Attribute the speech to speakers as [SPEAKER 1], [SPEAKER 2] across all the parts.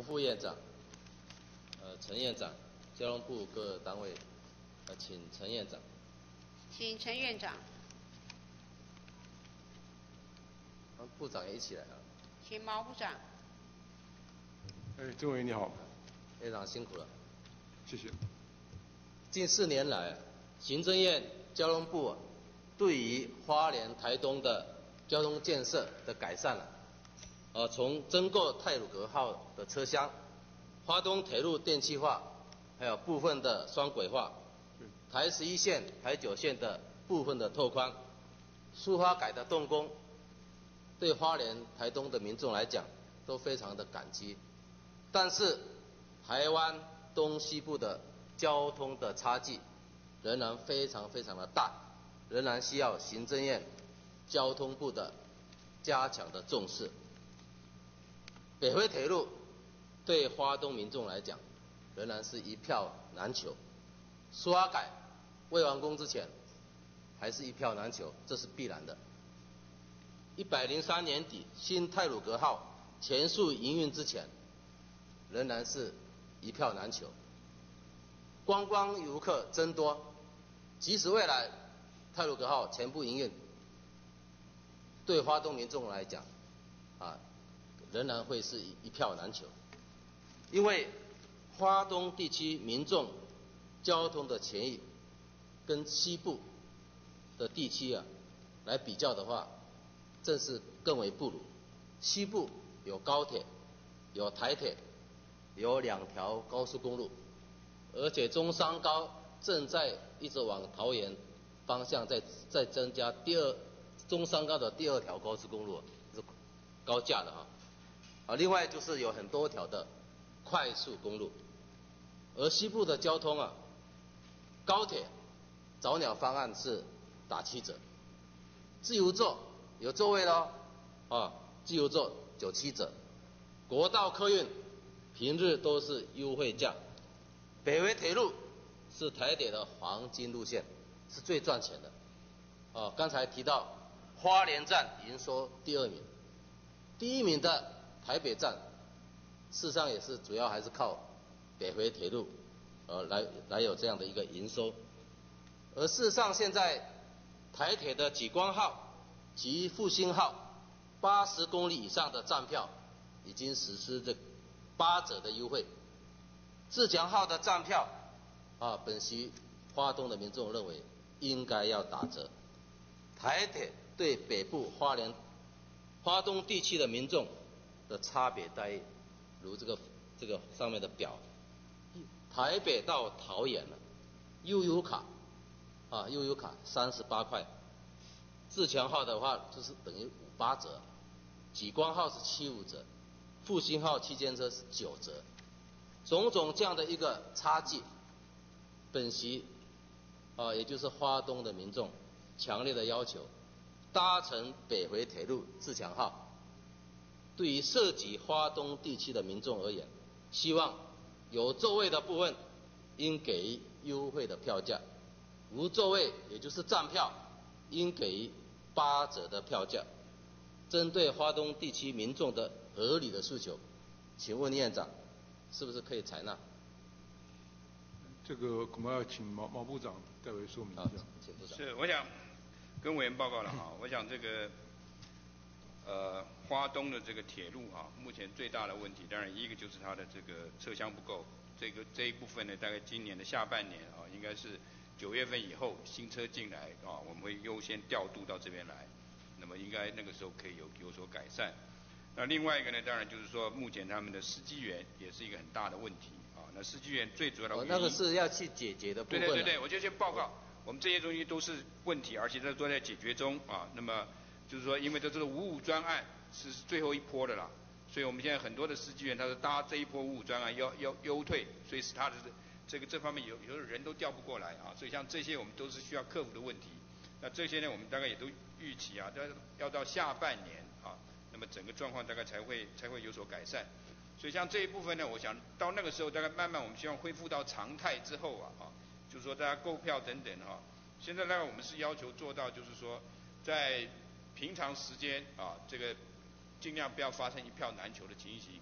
[SPEAKER 1] 副院长、陈院长、交通部各单位，请陈院长。
[SPEAKER 2] 请陈院长。
[SPEAKER 1] 部长也一起来啊。
[SPEAKER 2] 请毛部长。
[SPEAKER 3] 郑委员你好。
[SPEAKER 1] 院长辛苦了。
[SPEAKER 3] 谢谢。
[SPEAKER 1] 近4年来，行政院、交通部对于花莲、台东的交通建设的改善从增购太鲁阁号的车厢、花东铁路电气化，还有部分的双轨化，台11线、台9线的部分的拓宽，苏花改的动工，对花莲、台东的民众来讲都非常的感激。但是，台湾东西部的交通的差距仍然非常的大，仍然需要行政院、交通部的加强的重视。北回铁路对花东民众来讲，仍然是一票难求。苏花改未完工之前，还是一票难求，这是必然的。103年底新太鲁阁号全数营运之前，仍然是一票难求。观光游客增多，即使未来太鲁阁号全部营运，对花东民众来讲，仍然会是一票难求。因为花东地区民众交通的权益跟西部的地区来比较的话，正是更为不如。西部有高铁，有台铁，有2条高速公路，而且中山高正在一直往桃园方向再增加中山高的第2条高速公路，是高架的另外就是有很多条的快速公路。而西部的交通高铁早鸟方案是打7折，自由座有座位的自由座97折，国道客运平日都是优惠价。北回铁路是台铁的黄金路线，是最赚钱的。刚才提到花莲站营收第2名，第1名的台北站，事实上也是主要还是靠北回铁路来有这样的一个营收。而事实上现在台铁的莒光号及复兴号80公里以上的站票已经实施这8折的优惠。自强号的站票本席花东的民众认为应该要打折。台铁对北部花东地区的民众的差别待遇，如这个上面的表，台北到桃园悠游卡38块，自强号的话就是等于58折，莒光号是75折，复兴号区间车是9折。种种这样的一个差距，本席也就是花东的民众强烈的要求，搭乘北回铁路自强号，对于涉及花东地区的民众而言，希望有座位的部分应给予优惠的票价，无座位也就是站票应给予8折的票价，针对花东地区民众的合理的诉求，请问院长是不是可以采纳？
[SPEAKER 3] 这个恐怕要请毛部长代为说明一下。
[SPEAKER 1] 请部长。
[SPEAKER 4] 是，我想跟委员报告了我想这个花东的这个铁路目前最大的问题，当然一个就是它的这个车厢不够，这一部分呢，大概今年的下半年应该是9月份以后新车进来我们会优先调度到这边来，那么应该那个时候可以有所改善。那另外一个呢，当然就是说目前他们的司机员也是一个很大的问题那司机员最主要的原因
[SPEAKER 1] 那个是要去解决的部分。
[SPEAKER 4] 对，我就先报告，我们这些东西都是问题，而且都在解决中那么就是说，因为这是55专案是最后一波的啦，所以我们现在很多的司机员他是搭这一波55专案要优退，所以使他的这方面有的人都调不过来所以像这些我们都是需要克服的问题。那这些呢，我们大概也都预期要到下半年那么整个状况大概才会有所改善。所以像这一部分呢，我想到那个时候大概慢慢我们希望恢复到常态之后就是说大家购票等等现在大概我们是要求做到就是说在平常时间这个尽量不要发生一票难求的情形。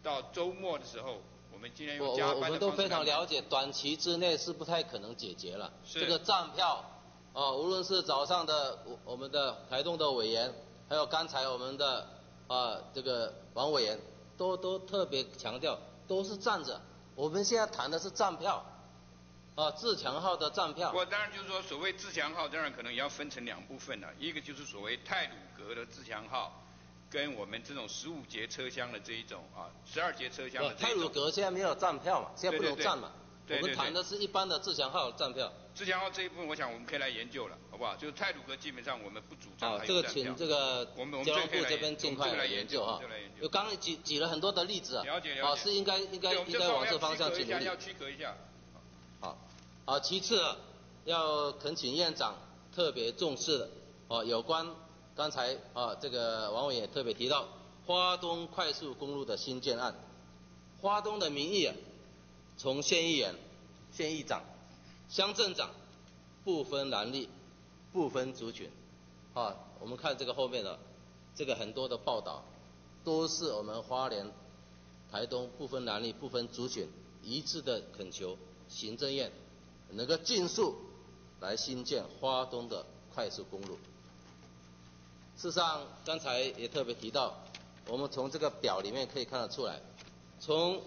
[SPEAKER 4] 到周末的时候，我们今天用加班的方式
[SPEAKER 1] 我们都非常了解，短期之内是不太可能解决了。
[SPEAKER 4] 是
[SPEAKER 1] 这个站票，无论是早上的我们的台东的委员，还有刚才我们的这个王委员，都特别强调，都是站着。我们现在谈的是站票，自强号的站票。
[SPEAKER 4] 当然就是说，所谓自强号，当然可能也要分成2部分了，一个就是所谓太鲁阁的自强号。跟我们这种15节车厢的这一种12节车厢的这一种。
[SPEAKER 1] 太鲁阁现在没有站票嘛，现在不能站嘛。
[SPEAKER 4] 对。
[SPEAKER 1] 我们谈的是一般的自强号站票。
[SPEAKER 4] 自强号这一部分，我想我们可以来研究了，好不好？就是太鲁阁基本上我们不主张还
[SPEAKER 1] 这个
[SPEAKER 4] 有站票。
[SPEAKER 1] 请这个交通部这边尽快
[SPEAKER 4] 来
[SPEAKER 1] 研究哈。
[SPEAKER 4] 就
[SPEAKER 1] 刚刚举了很多的例子
[SPEAKER 4] 了解。
[SPEAKER 1] 是应该往这方向去努力。
[SPEAKER 4] 要区隔一下。
[SPEAKER 1] 好，其次要恳请院长特别重视的有关刚才这个王委也特别提到。花东快速公路的新建案，花东的民意从县议员、县议长、乡镇长不分蓝绿、不分族群，我们看这个后面的这个很多的报道，都是我们花莲、台东不分蓝绿、不分族群一致的恳求行政院能够尽速来新建花东的快速公路。事实上，刚才也特别提到。我们从这个表里面可以看得出来，从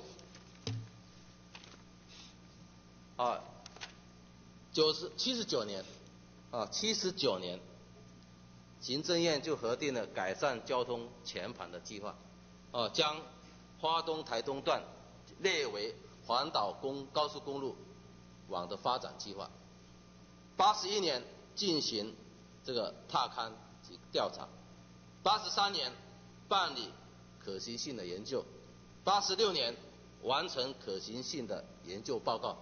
[SPEAKER 1] 79年，行政院就核定了改善交通全盘的计划，将花东台东段列为环岛高速公路网的发展计划。81年进行这个踏勘及调查，83年。办理可行性的研究，86年完成可行性的研究报告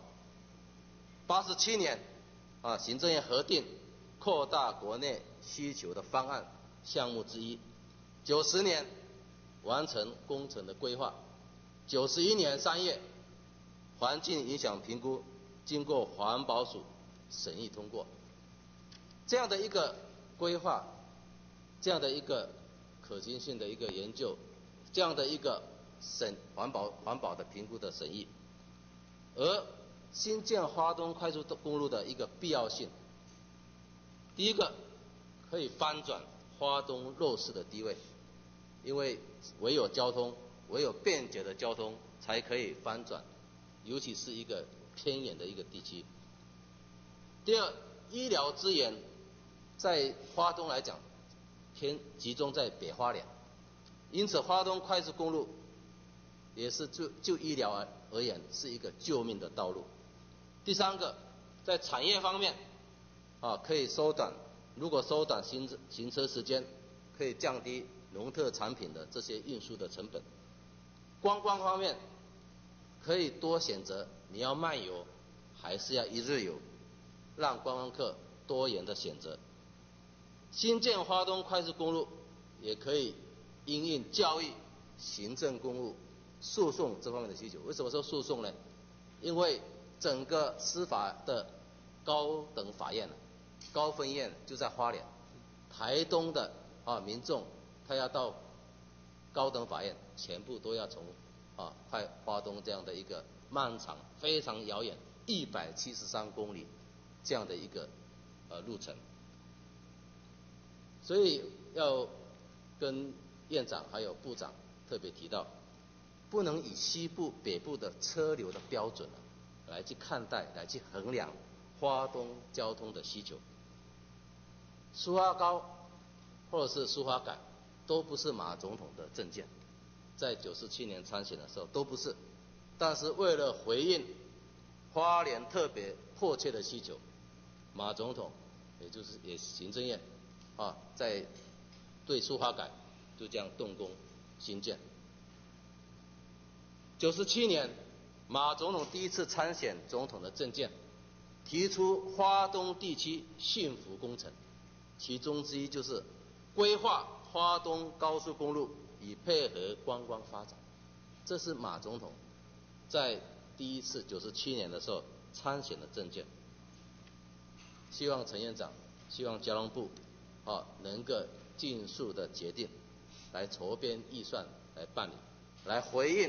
[SPEAKER 1] ，87年行政院核定扩大国内需求的方案项目之一，90年完成工程的规划，91年3月环境影响评估经过环保署审议通过。这样的一个规划，这样的一个可行性的一个研究，这样的一个环保的评估的审议，而新建花东快速公路的一个必要性，第一个可以翻转花东弱势的地位，因为唯有便捷的交通才可以翻转，尤其是一个偏远的一个地区。第二，医疗资源在花东来讲偏集中在北花莲，因此花东快速公路也是就医疗而言是一个救命的道路。第三个，在产业方面可以如果缩短行车时间，可以降低农特产品的这些运输的成本。观光方面可以多选择你要漫游还是要一日游，让观光客多元的选择。新建花东快速公路也可以因应教育、行政公务、诉讼这方面的需求。为什么说诉讼呢？因为整个司法的高等法院、高分院就在花莲，台东的民众他要到高等法院，全部都要从花东这样的一个漫长、非常遥远173公里这样的一个路程。所以要跟院长还有部长特别提到，不能以西部北部的车流的标准来去看待，来去衡量花东交通的需求。苏花高或者是苏花改都不是马总统的政见，在97年参选的时候都不是，但是为了回应花莲特别迫切的需求，马总统也行政院在对苏花改就这样动工兴建。97年马总统第一次参选总统的政见，提出花东地区幸福工程，其中之一就是规划花东高速公路以配合观光发展。这是马总统在第一次97年的时候参选的政见。希望陈院长，希望交通部能够尽速的决定，来筹编预算来办理，来回应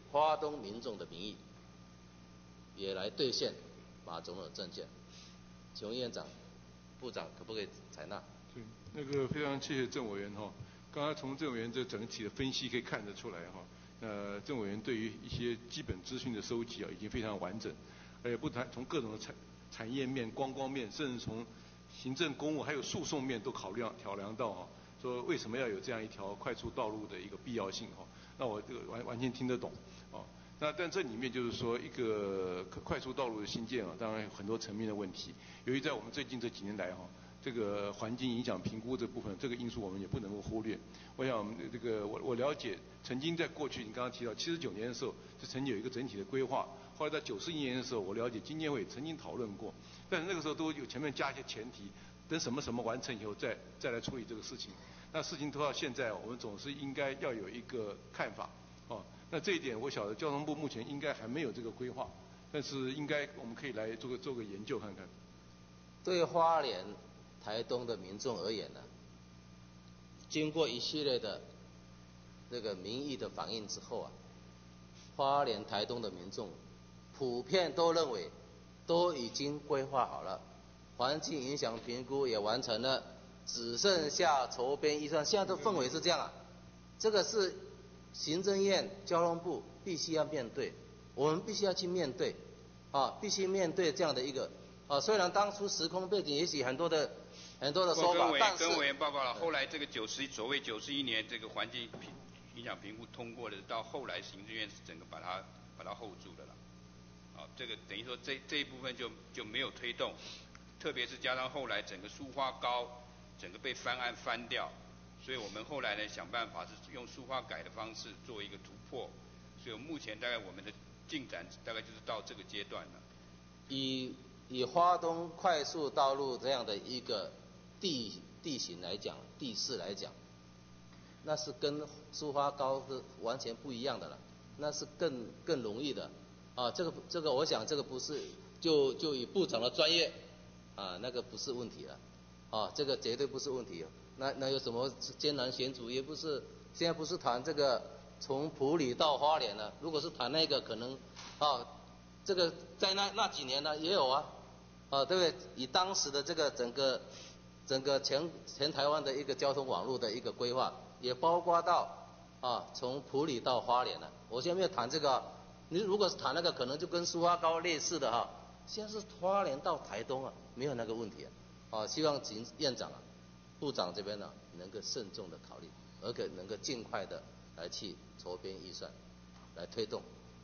[SPEAKER 1] 花东民众的民意，也来兑现马总统的政见。请问院长、部长可不可以采纳？
[SPEAKER 3] 对，那个非常谢谢郑委员哈。刚才从郑委员这整体的分析可以看得出来哈，郑委员对于一些基本资讯的收集已经非常完整，而且不谈从各种的产业面、观光面，甚至从行政公务还有诉讼面都考量到哈，说为什么要有这样一条快速道路的一个必要性哈。那我这个完全听得懂啊。但这里面就是说一个快速道路的兴建啊，当然有很多层面的问题。由于在我们最近这几年来哈，这个环境影响评估这部分，这个因素我们也不能够忽略。我想这个我了解，曾经在过去你刚刚提到79年的时候，是曾经有一个整体的规划。后来在91年的时候，我了解经监会曾经讨论过，但是那个时候都有前面加一些前提，等什么完成以后再来处理这个事情。那事情拖到现在，我们总是应该要有一个看法哦。那这一点我晓得交通部目前应该还没有这个规划，但是应该我们可以来做个研究看看。
[SPEAKER 1] 对花莲、台东的民众而言呢，经过一系列的这个民意的反应之后啊，花莲、台东的民众普遍都认为都已经规划好了，环境影响评估也完成了，只剩下筹编预算。现在的氛围是这样啊，这个是行政院、交通部必须要面对，我们必须要去面对，必须面对这样的一个虽然当初时空背景也许很多的说法，但是
[SPEAKER 4] 跟委员报告了，后来这个所谓91年这个环境影响评估通过的，到后来行政院是整个把它 hold 住的了。这个等于说这一部分就没有推动，特别是加上后来整个苏花高整个被翻掉，所以我们后来呢想办法是用苏花改的方式做一个突破，所以目前大概我们的进展大概就是到这个阶段了。
[SPEAKER 1] 以花东快速道路这样的一个地形来讲，地势来讲，那是跟苏花高是完全不一样的了，那是更容易的这个我想这个不是就以部长的专业那个不是问题了这个绝对不是问题。那有什么艰难险阻也不是，现在不是谈这个从埔里到花莲了，如果是谈那个可能这个在那几年呢也有对不对？以当时的这个整个全台湾的一个交通网络的一个规划，也包括到从埔里到花莲了。我现在没有谈这个你如果是谈那个，可能就跟苏花高类似的现在是花莲到台东没有那个问题希望请院长部长这边能够慎重的考虑，而且能够尽快的来去筹编预算，来推动。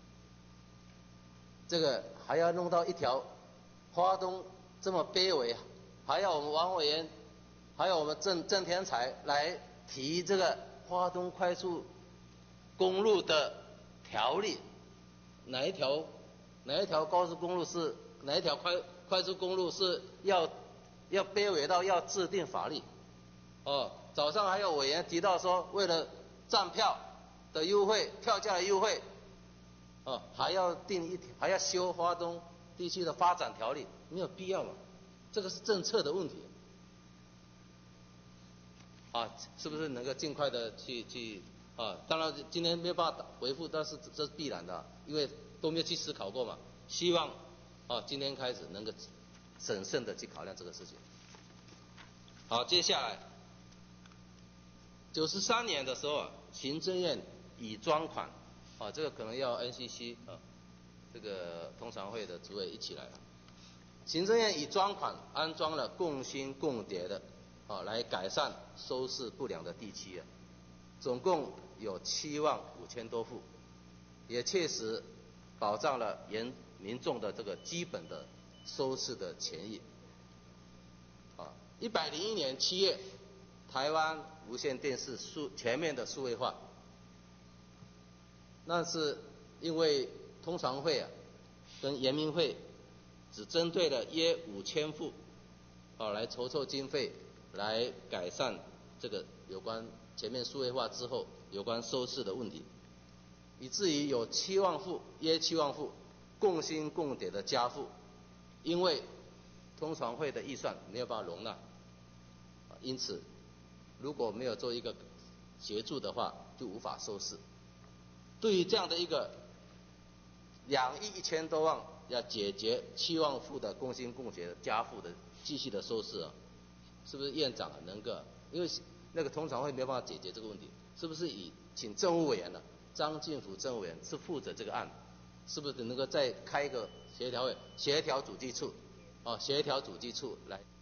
[SPEAKER 1] 这个还要弄到一条花东这么卑微，还要我们王委员，还有我们郑天才来提这个花东快速公路的条例，哪一条高速公路是哪一条快速公路是要卑微到要制定法律早上还有委员提到说，为了站票的优惠、票价的优惠还要修花东地区的发展条例，没有必要嘛？这个是政策的问题是不是能够尽快的去当然今天没有办法回复，但是这是必然的因为都没有去思考过嘛。希望今天开始能够审慎的去考量这个事情。好，接下来93年的时候行政院以专款这个可能要 NCC 这个通常会的主委一起来行政院以专款安装了共兴共叠的来改善收视不良的地区总共有7万5千多户，也确实保障了民众的这个基本的收视的权益101年7月，台湾无线电视全面的数位化，那是因为通常会跟研明会只针对了约5000户来筹经费，来改善这个有关全面数位化之后有关收视的问题，以至于有约7万户共兴共叠的家户，因为通常会的预算没有办法容纳因此如果没有做一个协助的话就无法收视。对于这样的一个 2亿1000多万要解决7万户的工薪共学家户的继续的收视啊，是不是院长能够？因为那个通常会没办法解决这个问题，是不是请政务委员呢？张进福政务委员是负责这个案，是不是能够再开一个协调会，协调主计处，协调主计处来。